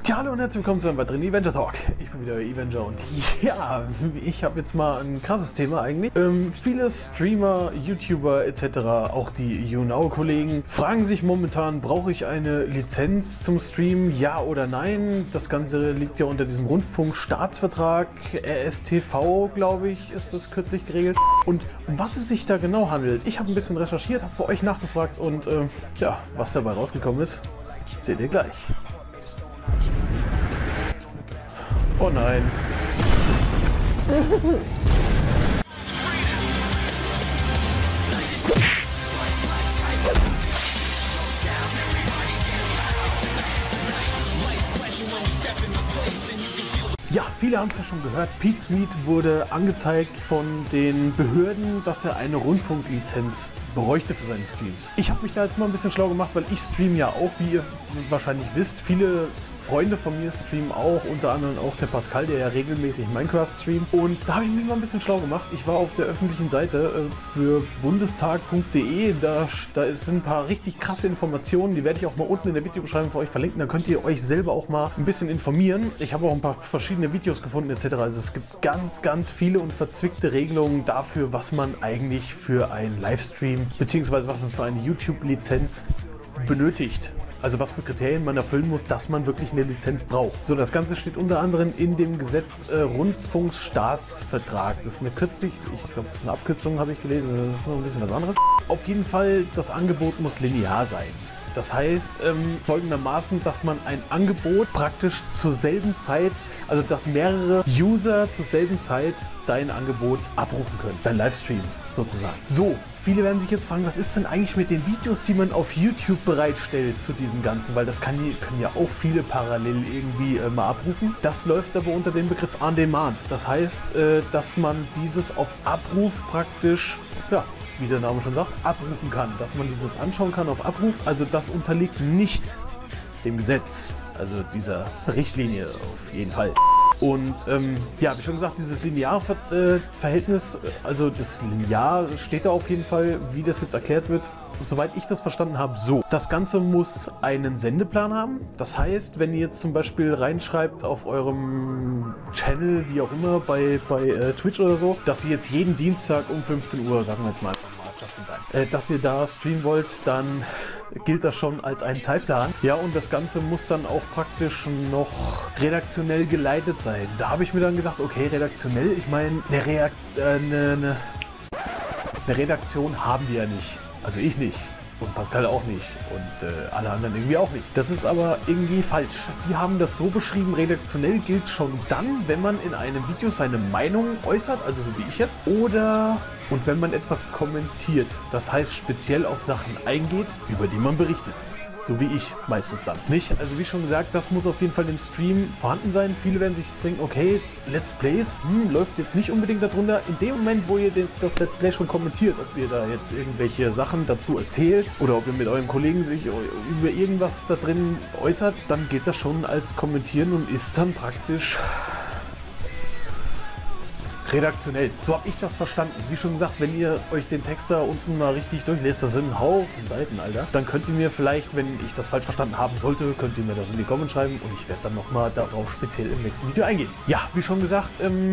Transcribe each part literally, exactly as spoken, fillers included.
Ja, hallo und herzlich willkommen zu einem weiteren Avenger Talk. Ich bin wieder euer Avenger und ja, ich habe jetzt mal ein krasses Thema eigentlich. Ähm, viele Streamer, YouTuber et cetera, auch die YouNow-Kollegen, fragen sich momentan, brauche ich eine Lizenz zum Stream, ja oder nein? Das Ganze liegt ja unter diesem Rundfunkstaatsvertrag, R S T V, glaube ich, ist das kürzlich geregelt. Und um was es sich da genau handelt, ich habe ein bisschen recherchiert, habe für euch nachgefragt und äh, ja, was dabei rausgekommen ist, seht ihr gleich. Oh nein. Ja, viele haben es ja schon gehört. Pete's Meat wurde angezeigt von den Behörden, dass er eine Rundfunklizenz bräuchte für seine Streams. Ich habe mich da jetzt mal ein bisschen schlau gemacht, weil ich streame ja auch, wie ihr wahrscheinlich wisst. Viele Freunde von mir streamen auch, unter anderem auch der Pascal, der ja regelmäßig Minecraft streamt. Und da habe ich mich mal ein bisschen schlau gemacht. Ich war auf der öffentlichen Seite äh, für bundestag punkt de. Da, da sind ein paar richtig krasse Informationen. Die werde ich auch mal unten in der Videobeschreibung für euch verlinken. Da könnt ihr euch selber auch mal ein bisschen informieren. Ich habe auch ein paar verschiedene Videos gefunden et cetera. Also es gibt ganz, ganz viele und verzwickte Regelungen dafür, was man eigentlich für einen Livestream bzw. was man für eine YouTube-Lizenz benötigt. Also was für Kriterien man erfüllen muss, dass man wirklich eine Lizenz braucht. So, das Ganze steht unter anderem in dem Gesetz äh, Rundfunkstaatsvertrag. Das ist eine kürzlich, ich glaube, das ist eine Abkürzung, habe ich gelesen, das ist noch ein bisschen was anderes. Auf jeden Fall, das Angebot muss linear sein. Das heißt ähm, folgendermaßen, dass man ein Angebot praktisch zur selben Zeit, also dass mehrere User zur selben Zeit dein Angebot abrufen können, dein Livestream sozusagen. So, viele werden sich jetzt fragen, was ist denn eigentlich mit den Videos, die man auf YouTube bereitstellt zu diesem Ganzen, weil das kann, können ja auch viele parallel irgendwie äh, mal abrufen. Das läuft aber unter dem Begriff On Demand. Das heißt, äh, dass man dieses auf Abruf praktisch, ja, wie der Name schon sagt, abrufen kann, dass man dieses anschauen kann auf Abruf. Also das unterliegt nicht dem Gesetz, also dieser Richtlinie auf jeden Fall. Und ähm, ja, wie schon gesagt, dieses Linear-Verhältnis, also das Linear steht da auf jeden Fall, wie das jetzt erklärt wird, soweit ich das verstanden habe, so. Das Ganze muss einen Sendeplan haben. Das heißt, wenn ihr jetzt zum Beispiel reinschreibt auf eurem Channel, wie auch immer, bei, bei äh, Twitch oder so, dass ihr jetzt jeden Dienstag um fünfzehn Uhr, sagen wir jetzt mal, äh, dass ihr da streamen wollt, dann gilt das schon als ein Zeitplan. Ja, und das Ganze muss dann auch praktisch noch redaktionell geleitet sein. Da habe ich mir dann gedacht, okay, redaktionell, ich meine, eine, Reakt äh, eine, eine, eine Redaktion haben wir ja nicht. Also ich nicht. Und Pascal auch nicht. Und äh, alle anderen irgendwie auch nicht. Das ist aber irgendwie falsch. Die haben das so beschrieben, redaktionell gilt schon dann, wenn man in einem Video seine Meinung äußert, also so wie ich jetzt, oder und wenn man etwas kommentiert. Das heißt, speziell auf Sachen eingeht, über die man berichtet. So wie ich meistens dann. Nicht? Also wie schon gesagt, das muss auf jeden Fall im Stream vorhanden sein. Viele werden sich denken, okay, Let's Plays hm, läuft jetzt nicht unbedingt darunter. In dem Moment, wo ihr den, das Let's Play schon kommentiert, ob ihr da jetzt irgendwelche Sachen dazu erzählt oder ob ihr mit euren Kollegen sich über irgendwas da drin äußert, dann geht das schon als Kommentieren und ist dann praktisch redaktionell. So habe ich das verstanden. Wie schon gesagt, wenn ihr euch den Text da unten mal richtig durchlest, das sind ein Haufen Seiten, Alter, dann könnt ihr mir vielleicht, wenn ich das falsch verstanden haben sollte, könnt ihr mir das in die Comments schreiben und ich werde dann nochmal darauf speziell im nächsten Video eingehen. Ja, wie schon gesagt, ähm,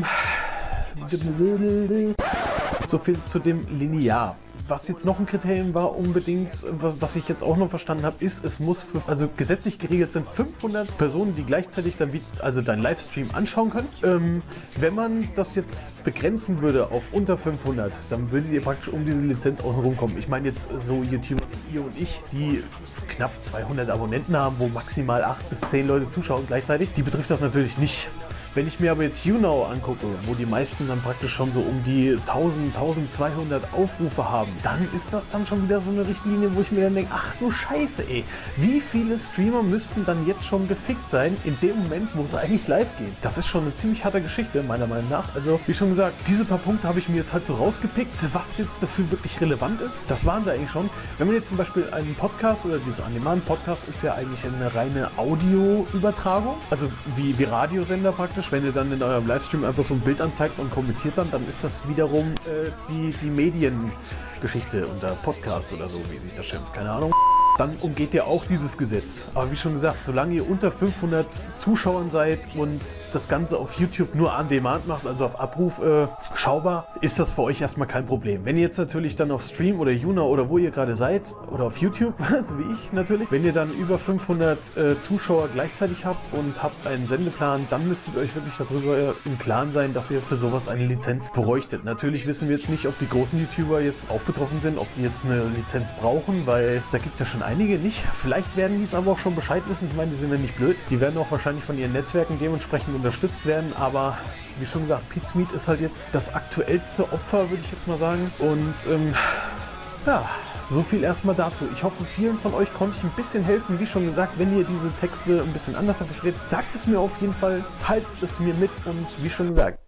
so viel zu dem Linear. Was jetzt noch ein Kriterium war unbedingt, was ich jetzt auch noch verstanden habe, ist, es muss, für, also gesetzlich geregelt sind fünfhundert Personen, die gleichzeitig dann wie, also deinen Livestream anschauen können. Ähm, wenn man das jetzt begrenzen würde auf unter fünfhundert, dann würdet ihr praktisch um diese Lizenz außenrum kommen. Ich meine jetzt so YouTuber wie ihr und ich, die knapp zweihundert Abonnenten haben, wo maximal acht bis zehn Leute zuschauen gleichzeitig, die betrifft das natürlich nicht. Wenn ich mir aber jetzt YouNow angucke, wo die meisten dann praktisch schon so um die tausend, tausendzweihundert Aufrufe haben, dann ist das dann schon wieder so eine Richtlinie, wo ich mir dann denke, ach du Scheiße, ey, wie viele Streamer müssten dann jetzt schon gefickt sein, in dem Moment, wo es eigentlich live geht? Das ist schon eine ziemlich harte Geschichte, meiner Meinung nach. Also, wie schon gesagt, diese paar Punkte habe ich mir jetzt halt so rausgepickt, was jetzt dafür wirklich relevant ist. Das waren sie eigentlich schon. Wenn man jetzt zum Beispiel einen Podcast oder dieses On-Demand-Podcast ist ja eigentlich eine reine Audioübertragung, also wie, wie Radiosender praktisch. Wenn ihr dann in eurem Livestream einfach so ein Bild anzeigt und kommentiert dann, dann ist das wiederum äh, die, die Mediengeschichte unter Podcast oder so, wie sich das schimpft. Keine Ahnung. dann umgeht ihr auch dieses Gesetz. Aber wie schon gesagt, solange ihr unter fünfhundert Zuschauern seid und das Ganze auf YouTube nur on demand macht, also auf Abruf äh, schaubar, ist das für euch erstmal kein Problem. Wenn ihr jetzt natürlich dann auf Stream oder Juna oder wo ihr gerade seid oder auf YouTube, so wie ich natürlich, wenn ihr dann über fünfhundert äh, Zuschauer gleichzeitig habt und habt einen Sendeplan, dann müsstet ihr euch wirklich darüber im Klaren sein, dass ihr für sowas eine Lizenz bräuchtet. Natürlich wissen wir jetzt nicht, ob die großen YouTuber jetzt auch betroffen sind, ob die jetzt eine Lizenz brauchen, weil da gibt es ja schon einige nicht. Vielleicht werden die es aber auch schon Bescheid wissen. Ich meine, die sind ja nicht blöd. Die werden auch wahrscheinlich von ihren Netzwerken dementsprechend unterstützt werden, aber wie schon gesagt, Pizmeet ist halt jetzt das aktuellste Opfer, würde ich jetzt mal sagen. Und ähm, ja, so viel erstmal dazu. Ich hoffe, vielen von euch konnte ich ein bisschen helfen. Wie schon gesagt, wenn ihr diese Texte ein bisschen anders versteht, sagt es mir auf jeden Fall, teilt es mir mit und wie schon gesagt.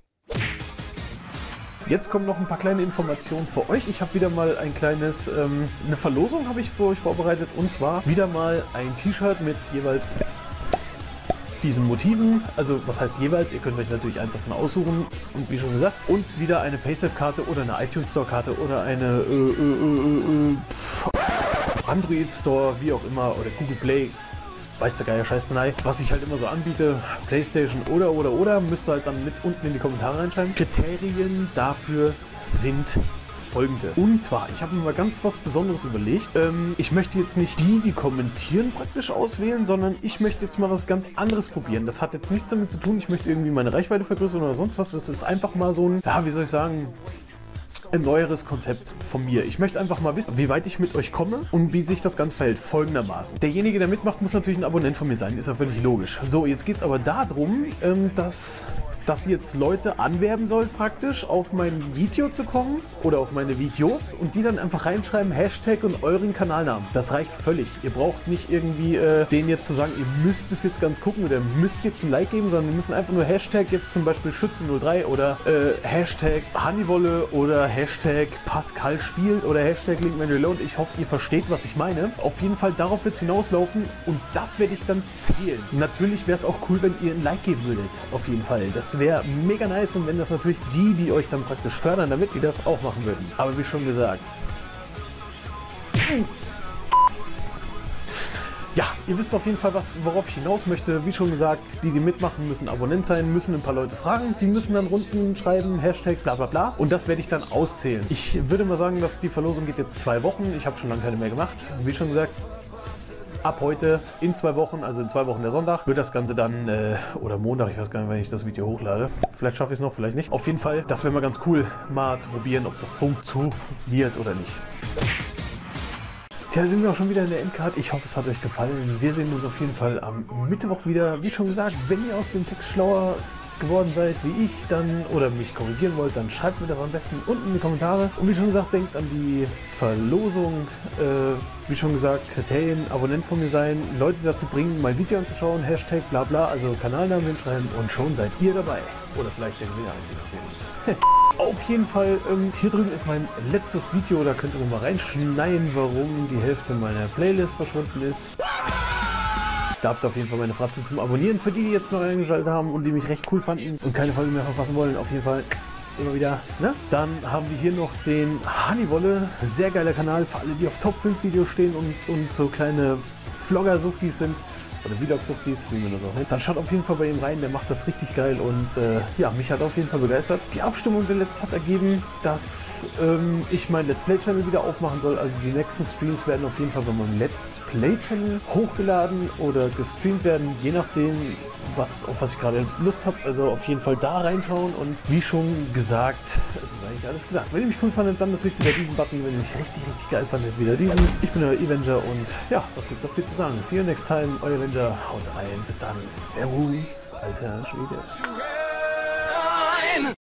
Jetzt kommen noch ein paar kleine Informationen für euch. Ich habe wieder mal ein kleines, ähm, eine Verlosung habe ich für euch vorbereitet und zwar wieder mal ein T-Shirt mit jeweils diesen Motiven, also was heißt jeweils, ihr könnt euch natürlich eins davon aussuchen und wie schon gesagt, und wieder eine Paysafe-Karte oder eine iTunes Store-Karte oder eine äh, äh, äh, äh, Android Store, wie auch immer, oder Google Play, weiß der Geier scheiß nein, was ich halt immer so anbiete, Playstation oder oder oder, müsst ihr halt dann mit unten in die Kommentare reinschreiben. Kriterien dafür sind folgende. Und zwar, ich habe mir mal ganz was Besonderes überlegt. Ähm, ich möchte jetzt nicht die, die kommentieren, praktisch auswählen, sondern ich möchte jetzt mal was ganz anderes probieren. Das hat jetzt nichts damit zu tun, ich möchte irgendwie meine Reichweite vergrößern oder sonst was. Das ist einfach mal so ein, ja, wie soll ich sagen, ein neueres Konzept von mir. Ich möchte einfach mal wissen, wie weit ich mit euch komme und wie sich das Ganze verhält. Folgendermaßen. Derjenige, der mitmacht, muss natürlich ein Abonnent von mir sein. Ist ja völlig logisch. So, jetzt geht es aber darum, ähm, dass... dass ihr jetzt Leute anwerben sollt, praktisch auf mein Video zu kommen oder auf meine Videos und die dann einfach reinschreiben, Hashtag und euren Kanalnamen. Das reicht völlig. Ihr braucht nicht irgendwie äh, denen jetzt zu sagen, ihr müsst es jetzt ganz gucken oder müsst jetzt ein Like geben, sondern wir müssen einfach nur Hashtag jetzt zum Beispiel Schütze null drei oder äh, Hashtag Honeywolle oder Hashtag Pascal spielt oder Hashtag LinkManReload. Ich hoffe, ihr versteht, was ich meine. Auf jeden Fall, darauf wird es hinauslaufen und das werde ich dann zählen. Natürlich wäre es auch cool, wenn ihr ein Like geben würdet. Auf jeden Fall. Das wäre mega nice und wenn das natürlich die, die euch dann praktisch fördern, damit die das auch machen würden. Aber wie schon gesagt. Ja, ihr wisst auf jeden Fall, was, worauf ich hinaus möchte. Wie schon gesagt, die, die mitmachen, müssen Abonnent sein, müssen ein paar Leute fragen. Die müssen dann unten schreiben, Hashtag bla bla bla. Und das werde ich dann auszählen. Ich würde mal sagen, dass die Verlosung geht jetzt zwei Wochen. Ich habe schon lange keine mehr gemacht. Wie schon gesagt, ab heute, in zwei Wochen, also in zwei Wochen der Sonntag, wird das Ganze dann, äh, oder Montag, ich weiß gar nicht, wenn ich das Video hochlade. Vielleicht schaffe ich es noch, vielleicht nicht. Auf jeden Fall, das wäre mal ganz cool, mal zu probieren, ob das funktioniert oder nicht. Tja, sind wir auch schon wieder in der Endcard. Ich hoffe, es hat euch gefallen. Wir sehen uns auf jeden Fall am Mittwoch wieder. Wie schon gesagt, wenn ihr aus dem Text schlauer geworden seid wie ich, dann oder mich korrigieren wollt, dann schreibt mir das am besten unten in die Kommentare. Und wie schon gesagt, denkt an die Verlosung. Äh, wie schon gesagt, Kriterien, Abonnent von mir sein, Leute dazu bringen, mein Video anzuschauen, Hashtag bla bla, also Kanalnamen hinschreiben und schon seid ihr dabei. Oder vielleicht der Gewinner eines. Auf jeden Fall, ähm, hier drüben ist mein letztes Video, da könnt ihr mal reinschneiden, warum die Hälfte meiner Playlist verschwunden ist. Da habt ihr auf jeden Fall meine Fratze zum Abonnieren. Für die, die jetzt noch eingeschaltet haben und die mich recht cool fanden und keine Folge mehr verpassen wollen, auf jeden Fall immer wieder. Ne? Dann haben wir hier noch den Honeywolle. Sehr geiler Kanal für alle, die auf Top fünf Videos stehen und, und so kleine Vlogger-Suchtis sind. Oder Vlog-Suchtis, wie man das auch nennt. Dann schaut auf jeden Fall bei ihm rein, der macht das richtig geil und äh, ja, mich hat auf jeden Fall begeistert. Die Abstimmung der letzte hat ergeben, dass ähm, ich mein Let's Play-Channel wieder aufmachen soll. Also die nächsten Streams werden auf jeden Fall bei meinem Let's Play-Channel hochgeladen oder gestreamt werden, je nachdem, was, auf was ich gerade Lust habe. Also auf jeden Fall da reinschauen und wie schon gesagt, es ist eigentlich alles gesagt. Wenn ihr mich cool fandet, dann natürlich wieder diesen Button. Wenn ihr mich richtig, richtig geil fandet, wieder diesen. Ich bin euer Avenger und ja, was gibt's noch viel zu sagen. See you next time, euer Avenger. Haut rein. Bis dann. Servus, alter Schwede.